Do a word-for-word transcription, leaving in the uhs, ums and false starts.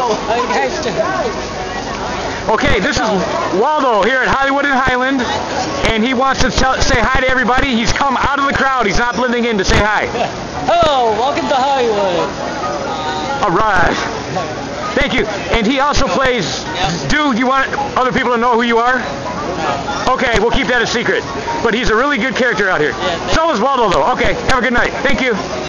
How you guys doing? Okay, this is Waldo here at Hollywood and Highland, and he wants to tell, say hi to everybody. He's come out of the crowd. He's not blending in to say hi. Hello, welcome to Hollywood. All right. Thank you. And he also plays... Dude, you want other people to know who you are? Okay, we'll keep that a secret. But he's a really good character out here. So is Waldo, though. Okay, have a good night. Thank you.